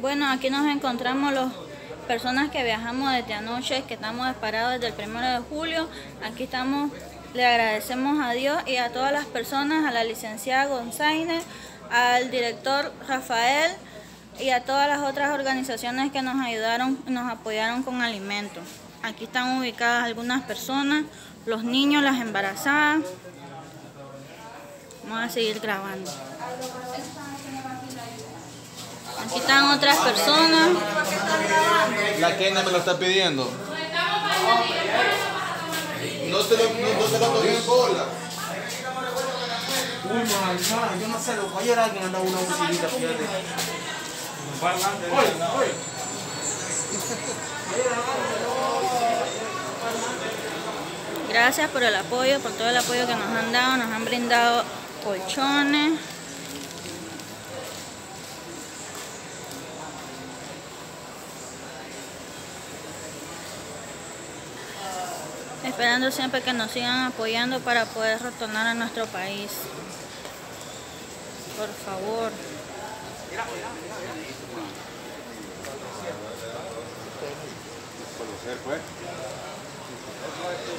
Bueno, aquí nos encontramos las personas que viajamos desde anoche, que estamos parados desde el 1 de julio. Aquí estamos, le agradecemos a Dios y a todas las personas, a la licenciada González, al director Rafael y a todas las otras organizaciones que nos ayudaron y nos apoyaron con alimentos. Aquí están ubicadas algunas personas, los niños, las embarazadas. Vamos a seguir grabando. Aquí están otras personas. La Kenia me lo está pidiendo. No te lo cogí en bola. Uy, man, yo no sé, loco. Ayer alguien andaba una musiquita, fíjate. Gracias por el apoyo, por todo el apoyo que nos han dado. Nos han brindado colchones. Esperando siempre que nos sigan apoyando para poder retornar a nuestro país. Por favor. Conocer, pues.